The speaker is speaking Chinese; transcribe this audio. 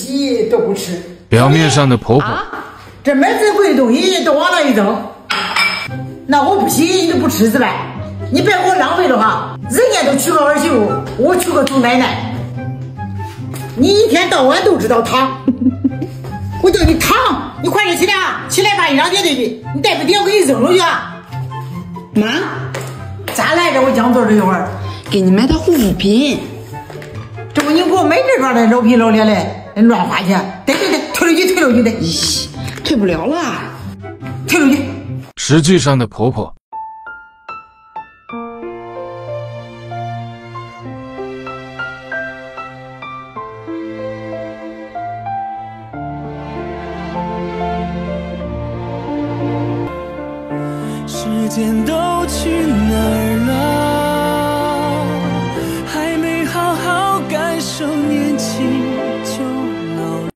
洗都不吃。 表面上的婆婆， 这买这贵的东西都往那一扔，那我不洗你都不吃是吧？你别给我浪费了哈！人家都娶个儿媳妇，我娶个祖奶奶，你一天到晚都知道躺。我叫你躺，你快点起来啊！起来把衣裳叠对去，你带不叠我给你扔出去啊！ 妈， 咋来着？我讲座这一会儿， 给你买套护肤品。 这不你给我买这装的老皮老脸的，乱花钱！对，退出去，退出去的， 咦，退不了了， 退出去。 实际上的婆婆。 时间都去哪儿